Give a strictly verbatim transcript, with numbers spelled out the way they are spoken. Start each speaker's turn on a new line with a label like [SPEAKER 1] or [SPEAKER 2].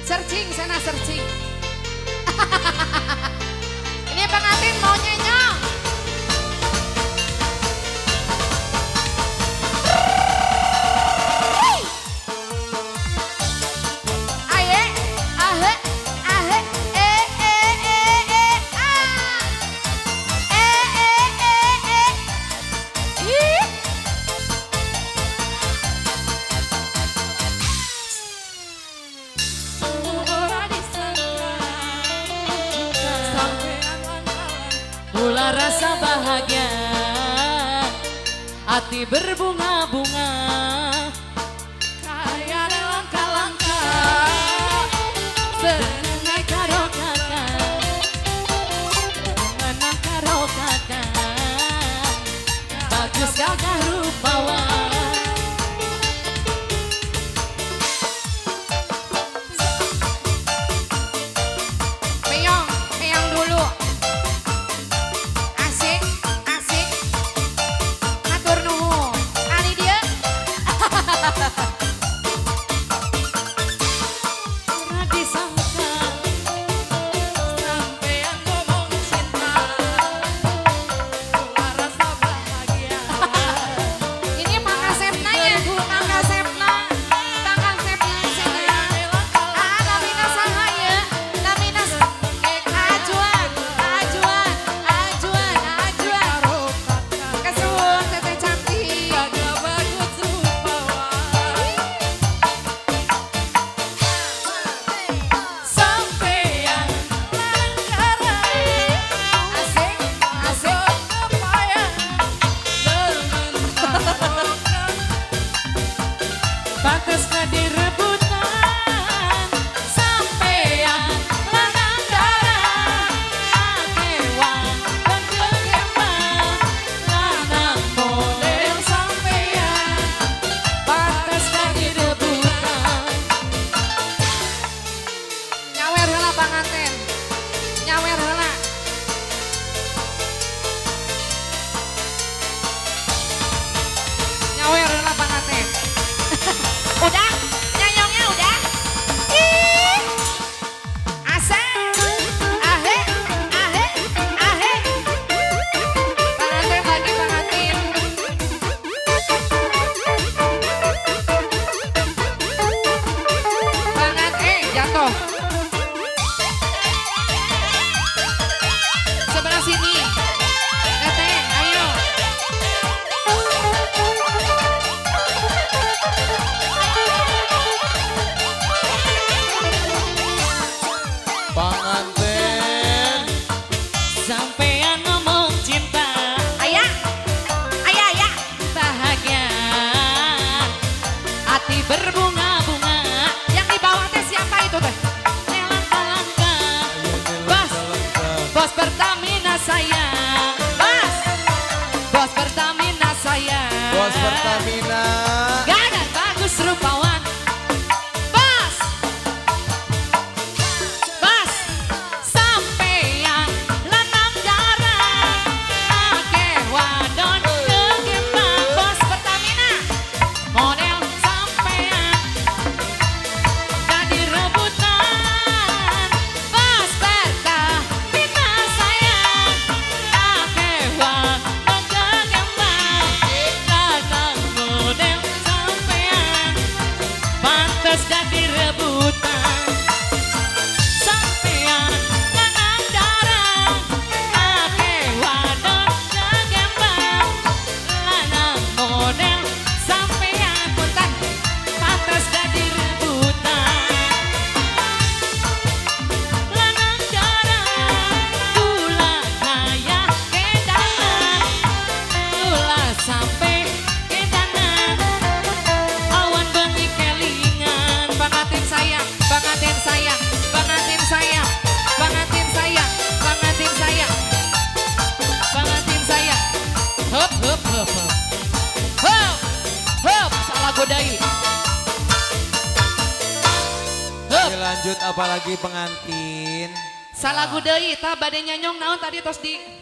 [SPEAKER 1] Searching sana searching. Ini pengantin mau nyenyong. Aye, ahe, ahe, eh, eh, eh, eh, ah. Eh, eh, eh, eh. Ih.
[SPEAKER 2] Mula rasa bahagia, hati berbunga-bunga, kaya langkah-langkah, senengai karo kakak, menang karo kakak, bagus kakak rupawan.
[SPEAKER 1] Peyong, peyong dulu. Asik, asik. Matur nuwun. Ali dia.
[SPEAKER 2] Pernah disangka sampean ngomong cinta, mula rasa bahagia.
[SPEAKER 1] Ini Mangga Sepna ya, Mangga Sepna. Mangga Sepna sini. Ah, Namina sahaya. Namina ajuan, ajuan, ajuan, ajuan. Kesuwun teteh cantik.
[SPEAKER 2] Kagak bagus rupawan. Sampean langgaran,
[SPEAKER 1] Asik, asik.
[SPEAKER 2] kepayan, bermentarokan. Pantes gak direbutan, sampean lanang darah, akewan dan kegembang, lanang model sampean, pantes gak direbutan.
[SPEAKER 1] Nyawer heula panganten. Nyawer heula. Nyawer heula panganten. Udah, nyanyongnya udah. Ih. Asik. Ahe, ahe, ahe. Panganten lagi panganten. Pangan eh jatuh. Sebelah sini. Teteh, ayo.
[SPEAKER 3] Panganten
[SPEAKER 2] Sampean ngomong cinta,
[SPEAKER 1] Ayah. Ayah, ayah.
[SPEAKER 2] bahagia, hati berbunga-bunga,
[SPEAKER 1] Yang di bawah teh siapa itu teh?
[SPEAKER 2] langkah-langkah. Bos, bos Pertamina saya, bos, bos Pertamina saya,
[SPEAKER 3] Bos Pertamina.
[SPEAKER 2] gagah bagus rupawan, bos, bos, sampean lanang darah, ake wadon kegembang, bos Pertamina, model sampean, jadi rebutan, bos Pertamina sayang, ake wadon kegembang, lanang model sampean, pantes jadi rebutan. Sampean lanang darah, ake wadon kegembang, lanang model sampean, punten pantes jadi rebutan. Lanang darah, gula kaya kedanan, gula sampai kedanan, awan bengi kelingan,
[SPEAKER 1] Pengantin saya, pengantin saya, pengantin saya, pengantin saya, pengantin saya,
[SPEAKER 2] pengantin saya. Hop hop hop hop. Hop hop salah godai. Hop
[SPEAKER 3] Lanjut apalagi pengantin.
[SPEAKER 1] salah gudai, ta bade nyanyong naon tadi tos di